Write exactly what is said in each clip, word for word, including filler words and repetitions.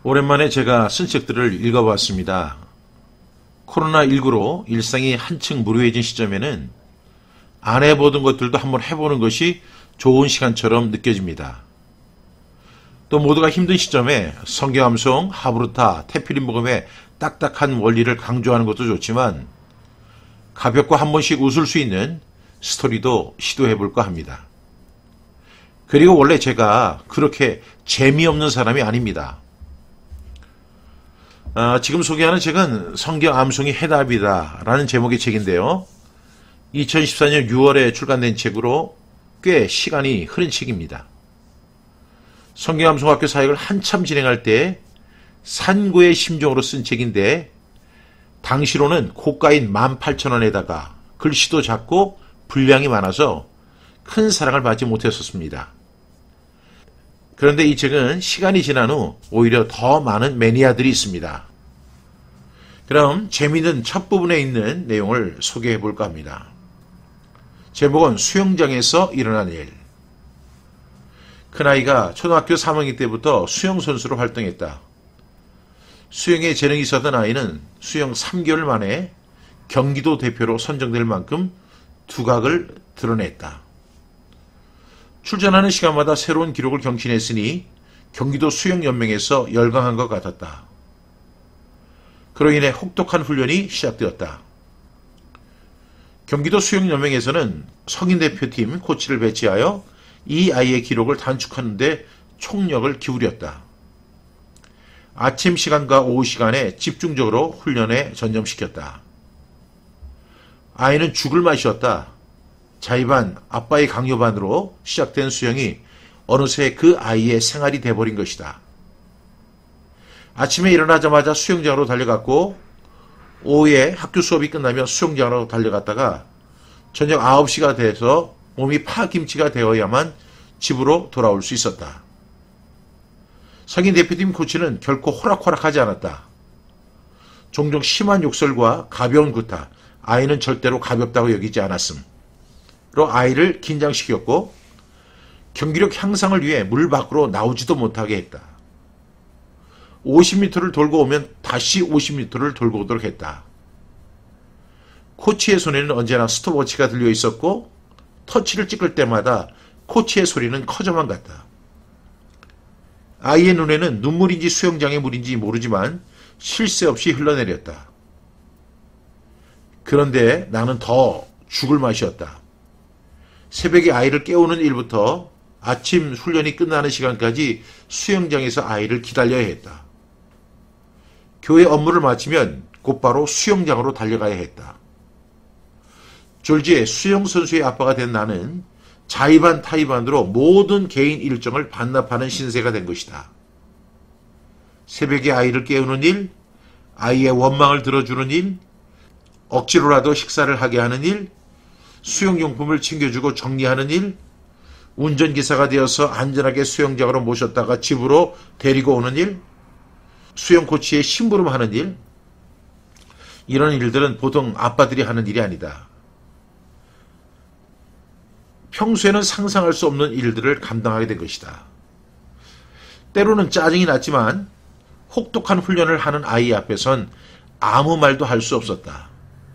오랜만에 제가 쓴 책들을 읽어봤습니다. 코로나십구로 일상이 한층 무료해진 시점에는 안 해보던 것들도 한번 해보는 것이 좋은 시간처럼 느껴집니다. 또 모두가 힘든 시점에 성경암송, 하브루타, 테필린복음의 딱딱한 원리를 강조하는 것도 좋지만 가볍고 한 번씩 웃을 수 있는 스토리도 시도해볼까 합니다. 그리고 원래 제가 그렇게 재미없는 사람이 아닙니다. 아, 지금 소개하는 책은 성경 암송이 해답이다 라는 제목의 책인데요. 이천십사 년 유월에 출간된 책으로 꽤 시간이 흐른 책입니다. 성경 암송학교 사역을 한참 진행할 때 산고의 심정으로 쓴 책인데 당시로는 고가인 만 팔천 원에다가 글씨도 작고 분량이 많아서 큰 사랑을 받지 못했었습니다. 그런데 이 책은 시간이 지난 후 오히려 더 많은 매니아들이 있습니다. 그럼 재미있는 첫 부분에 있는 내용을 소개해 볼까 합니다. 제목은 수영장에서 일어난 일. 큰아이가 초등학교 삼 학년 때부터 수영선수로 활동했다. 수영에 재능이 있었던 아이는 수영 삼 개월 만에 경기도 대표로 선정될 만큼 두각을 드러냈다. 출전하는 시간마다 새로운 기록을 경신했으니 경기도 수영연맹에서 열광한 것 같았다. 그로 인해 혹독한 훈련이 시작되었다. 경기도 수영연맹에서는 성인 대표팀 코치를 배치하여 이 아이의 기록을 단축하는 데 총력을 기울였다. 아침 시간과 오후 시간에 집중적으로 훈련에 전념시켰다. 아이는 죽을 맛이었다. 자의반, 아빠의 강요반으로 시작된 수영이 어느새 그 아이의 생활이 돼버린 것이다. 아침에 일어나자마자 수영장으로 달려갔고 오후에 학교 수업이 끝나면 수영장으로 달려갔다가 저녁 아홉 시가 돼서 몸이 파김치가 되어야만 집으로 돌아올 수 있었다. 성인 대표팀 코치는 결코 호락호락하지 않았다. 종종 심한 욕설과 가벼운 구타, 아이는 절대로 가볍다고 여기지 않았음. 로 아이를 긴장시켰고 경기력 향상을 위해 물 밖으로 나오지도 못하게 했다. 오십 미터를 돌고 오면 다시 오십 미터를 돌고 오도록 했다. 코치의 손에는 언제나 스톱워치가 들려 있었고 터치를 찍을 때마다 코치의 소리는 커져만 갔다. 아이의 눈에는 눈물인지 수영장의 물인지 모르지만 쉴 새 없이 흘러내렸다. 그런데 나는 더 죽을 맛이었다. 새벽에 아이를 깨우는 일부터 아침 훈련이 끝나는 시간까지 수영장에서 아이를 기다려야 했다. 교회 업무를 마치면 곧바로 수영장으로 달려가야 했다. 졸지에 수영선수의 아빠가 된 나는 자의반 타의반으로 모든 개인 일정을 반납하는 신세가 된 것이다. 새벽에 아이를 깨우는 일, 아이의 원망을 들어주는 일, 억지로라도 식사를 하게 하는 일, 수영용품을 챙겨주고 정리하는 일, 운전기사가 되어서 안전하게 수영장으로 모셨다가 집으로 데리고 오는 일, 수영코치의 심부름하는 일, 이런 일들은 보통 아빠들이 하는 일이 아니다. 평소에는 상상할 수 없는 일들을 감당하게 된 것이다. 때로는 짜증이 났지만 혹독한 훈련을 하는 아이 앞에선 아무 말도 할 수 없었다.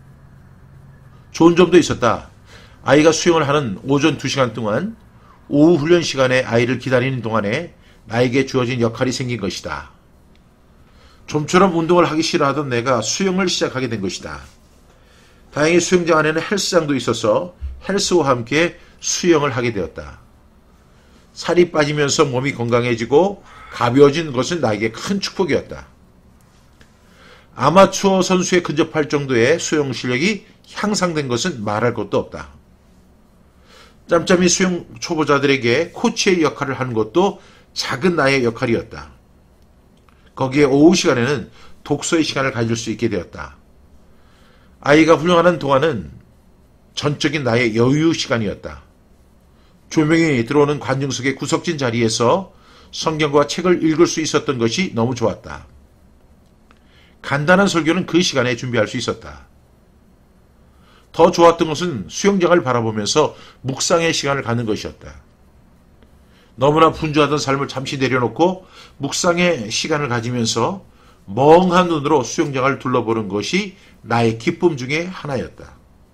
좋은 점도 있었다. 아이가 수영을 하는 오전 두 시간 동안 오후 훈련 시간에 아이를 기다리는 동안에 나에게 주어진 역할이 생긴 것이다. 좀처럼 운동을 하기 싫어하던 내가 수영을 시작하게 된 것이다. 다행히 수영장 안에는 헬스장도 있어서 헬스와 함께 수영을 하게 되었다. 살이 빠지면서 몸이 건강해지고 가벼워진 것은 나에게 큰 축복이었다. 아마추어 선수에 근접할 정도의 수영 실력이 향상된 것은 말할 것도 없다. 짬짬이 수영 초보자들에게 코치의 역할을 하는 것도 작은 나의 역할이었다. 거기에 오후 시간에는 독서의 시간을 가질 수 있게 되었다. 아이가 훈련하는 동안은 전적인 나의 여유 시간이었다. 조명이 들어오는 관중석의 구석진 자리에서 성경과 책을 읽을 수 있었던 것이 너무 좋았다. 간단한 설교는 그 시간에 준비할 수 있었다. 더 좋았던 것은 수영장을 바라보면서 묵상의 시간을 갖는 것이었다. 너무나 분주하던 삶을 잠시 내려놓고 묵상의 시간을 가지면서 멍한 눈으로 수영장을 둘러보는 것이 나의 기쁨 중에 하나였다.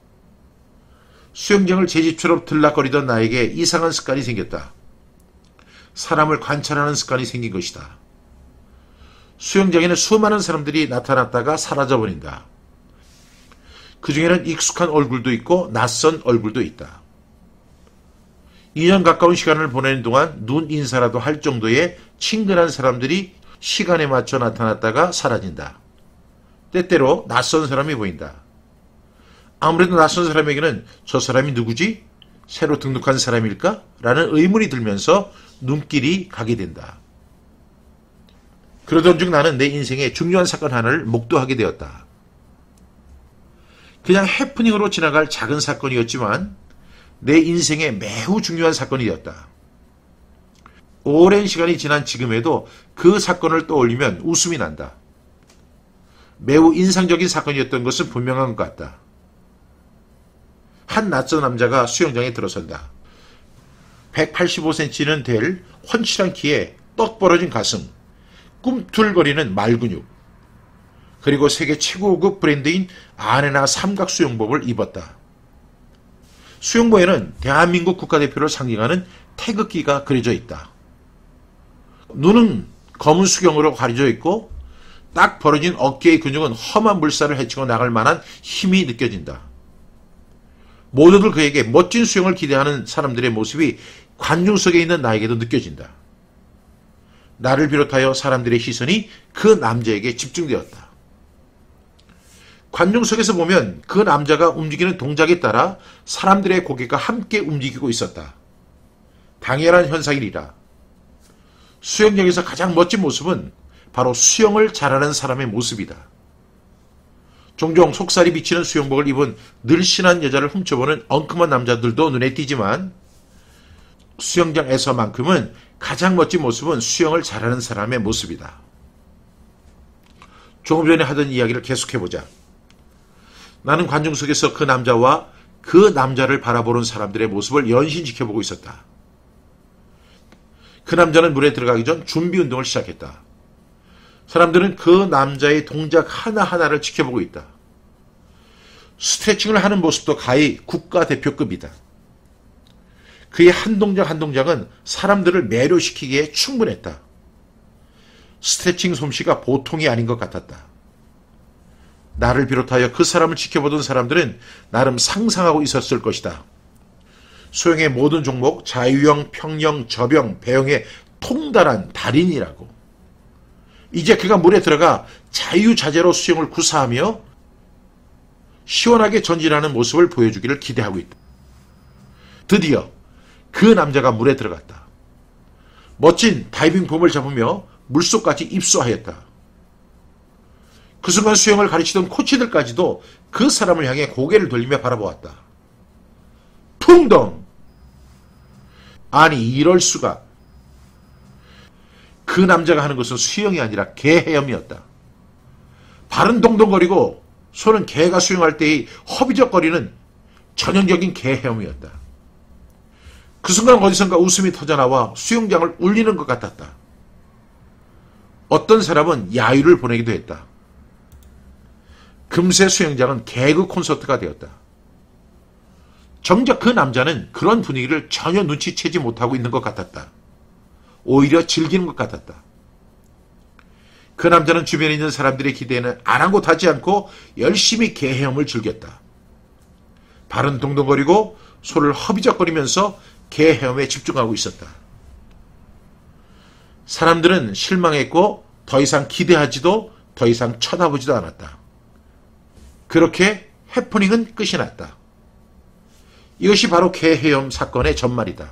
수영장을 제 집처럼 들락거리던 나에게 이상한 습관이 생겼다. 사람을 관찰하는 습관이 생긴 것이다. 수영장에는 수많은 사람들이 나타났다가 사라져버린다. 그 중에는 익숙한 얼굴도 있고 낯선 얼굴도 있다. 이 년 가까운 시간을 보내는 동안 눈 인사라도 할 정도의 친근한 사람들이 시간에 맞춰 나타났다가 사라진다. 때때로 낯선 사람이 보인다. 아무래도 낯선 사람에게는 저 사람이 누구지? 새로 등록한 사람일까? 라는 의문이 들면서 눈길이 가게 된다. 그러던 중 나는 내 인생의 중요한 사건 하나를 목도하게 되었다. 그냥 해프닝으로 지나갈 작은 사건이었지만 내 인생에 매우 중요한 사건이 되었다. 오랜 시간이 지난 지금에도 그 사건을 떠올리면 웃음이 난다. 매우 인상적인 사건이었던 것은 분명한 것 같다. 한 낯선 남자가 수영장에 들어선다. 백팔십오 센티미터는 될 훤칠한 키에 떡 벌어진 가슴, 꿈틀거리는 말근육, 그리고 세계 최고급 브랜드인 아레나 삼각 수영복을 입었다. 수영복에는 대한민국 국가대표를 상징하는 태극기가 그려져 있다. 눈은 검은 수경으로 가려져 있고 딱 벌어진 어깨의 근육은 험한 물살을 헤치고 나갈 만한 힘이 느껴진다. 모두들 그에게 멋진 수영을 기대하는 사람들의 모습이 관중석에 있는 나에게도 느껴진다. 나를 비롯하여 사람들의 시선이 그 남자에게 집중되었다. 관중석에서 보면 그 남자가 움직이는 동작에 따라 사람들의 고개가 함께 움직이고 있었다. 당연한 현상이라. 수영장에서 가장 멋진 모습은 바로 수영을 잘하는 사람의 모습이다. 종종 속살이 비치는 수영복을 입은 늘씬한 여자를 훔쳐보는 엉큼한 남자들도 눈에 띄지만 수영장에서만큼은 가장 멋진 모습은 수영을 잘하는 사람의 모습이다. 조금 전에 하던 이야기를 계속해보자. 나는 관중석에서 그 남자와 그 남자를 바라보는 사람들의 모습을 연신 지켜보고 있었다. 그 남자는 물에 들어가기 전 준비 운동을 시작했다. 사람들은 그 남자의 동작 하나하나를 지켜보고 있다. 스트레칭을 하는 모습도 가히 국가대표급이다. 그의 한 동작 한 동작은 사람들을 매료시키기에 충분했다. 스트레칭 솜씨가 보통이 아닌 것 같았다. 나를 비롯하여 그 사람을 지켜보던 사람들은 나름 상상하고 있었을 것이다. 수영의 모든 종목, 자유형, 평영, 접영, 배영의 통달한 달인이라고. 이제 그가 물에 들어가 자유자재로 수영을 구사하며 시원하게 전진하는 모습을 보여주기를 기대하고 있다. 드디어 그 남자가 물에 들어갔다. 멋진 다이빙 폼을 잡으며 물속까지 입수하였다. 그 순간 수영을 가르치던 코치들까지도 그 사람을 향해 고개를 돌리며 바라보았다. 풍덩! 아니 이럴 수가. 그 남자가 하는 것은 수영이 아니라 개 헤엄이었다. 발은 동동거리고 손은 개가 수영할 때의 허비적거리는 전형적인 개 헤엄이었다. 그 순간 어디선가 웃음이 터져나와 수영장을 울리는 것 같았다. 어떤 사람은 야유를 보내기도 했다. 금세 수영장은 개그 콘서트가 되었다. 정작 그 남자는 그런 분위기를 전혀 눈치채지 못하고 있는 것 같았다. 오히려 즐기는 것 같았다. 그 남자는 주변에 있는 사람들의 기대에는 아랑곳하지 않고 열심히 개 헤엄을 즐겼다. 발은 동동거리고 손을 허비적거리면서 개 헤엄에 집중하고 있었다. 사람들은 실망했고 더 이상 기대하지도 더 이상 쳐다보지도 않았다. 그렇게 해프닝은 끝이 났다. 이것이 바로 개 헤엄 사건의 전말이다.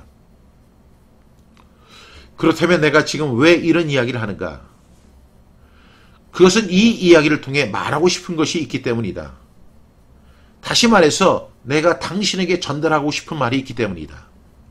그렇다면 내가 지금 왜 이런 이야기를 하는가? 그것은 이 이야기를 통해 말하고 싶은 것이 있기 때문이다. 다시 말해서 내가 당신에게 전달하고 싶은 말이 있기 때문이다.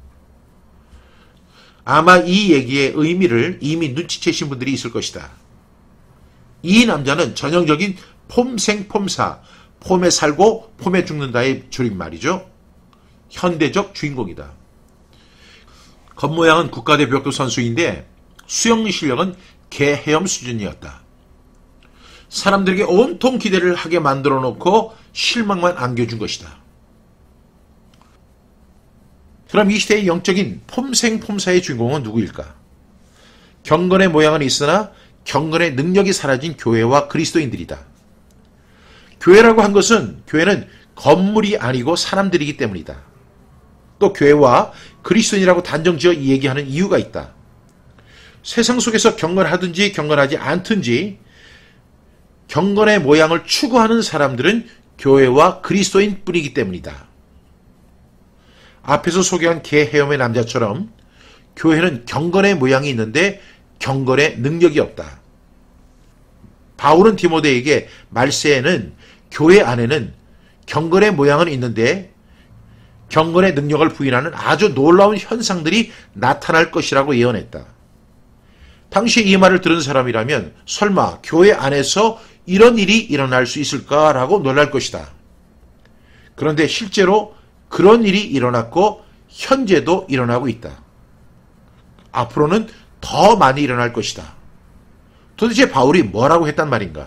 아마 이 얘기의 의미를 이미 눈치채신 분들이 있을 것이다. 이 남자는 전형적인 폼생폼사, 폼에 살고 폼에 죽는다의 줄임말이죠. 현대적 주인공이다. 겉모양은 국가대표급 선수인데 수영 실력은 개헤엄 수준이었다. 사람들에게 온통 기대를 하게 만들어 놓고 실망만 안겨준 것이다. 그럼 이 시대의 영적인 폼생폼사의 주인공은 누구일까? 경건의 모양은 있으나 경건의 능력이 사라진 교회와 그리스도인들이다. 교회라고 한 것은 교회는 건물이 아니고 사람들이기 때문이다. 또 교회와 그리스도인이라고 단정지어 얘기하는 이유가 있다. 세상 속에서 경건하든지 경건하지 않든지 경건의 모양을 추구하는 사람들은 교회와 그리스도인 뿐이기 때문이다. 앞에서 소개한 개헤엄의 남자처럼 교회는 경건의 모양이 있는데 경건의 능력이 없다. 바울은 디모데에게 말세에는 교회 안에는 경건의 모양은 있는데 경건의 능력을 부인하는 아주 놀라운 현상들이 나타날 것이라고 예언했다. 당시 이 말을 들은 사람이라면 설마 교회 안에서 이런 일이 일어날 수 있을까라고 놀랄 것이다. 그런데 실제로 그런 일이 일어났고 현재도 일어나고 있다. 앞으로는 더 많이 일어날 것이다. 도대체 바울이 뭐라고 했단 말인가?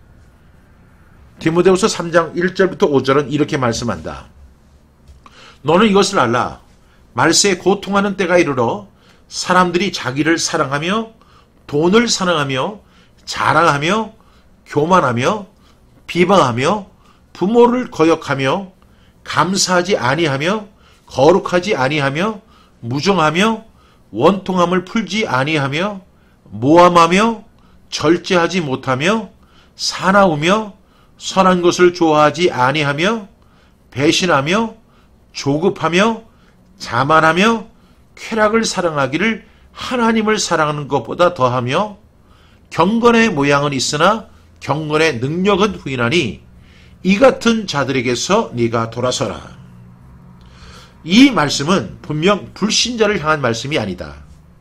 디모데후서 삼 장 일 절부터 오 절은 이렇게 말씀한다. 너는 이것을 알라. 말세에 고통하는 때가 이르러 사람들이 자기를 사랑하며 돈을 사랑하며 자랑하며 교만하며 비방하며 부모를 거역하며 감사하지 아니하며 거룩하지 아니하며 무정하며 원통함을 풀지 아니하며 모함하며 절제하지 못하며 사나우며 선한 것을 좋아하지 아니하며 배신하며 조급하며 자만하며 쾌락을 사랑하기를 하나님을 사랑하는 것보다 더하며 경건의 모양은 있으나 경건의 능력은 부인하니 이 같은 자들에게서 네가 돌아서라. 이 말씀은 분명 불신자를 향한 말씀이 아니다.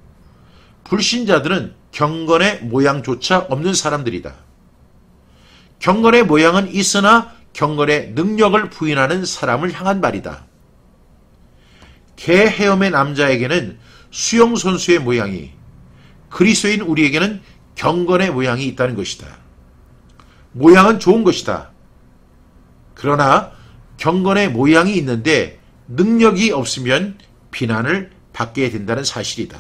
불신자들은 경건의 모양조차 없는 사람들이다. 경건의 모양은 있으나 경건의 능력을 부인하는 사람을 향한 말이다. 개헤엄의 남자에게는 수영 선수의 모양이, 그리스도인 우리에게는 경건의 모양이 있다는 것이다. 모양은 좋은 것이다. 그러나 경건의 모양이 있는데 능력이 없으면 비난을 받게 된다는 사실이다.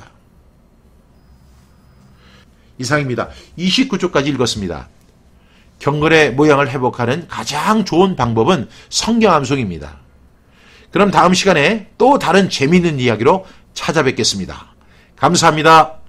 이상입니다. 이십구 쪽까지 읽었습니다. 경건의 모양을 회복하는 가장 좋은 방법은 성경 암송입니다. 그럼 다음 시간에 또 다른 재미있는 이야기로 찾아뵙겠습니다. 감사합니다.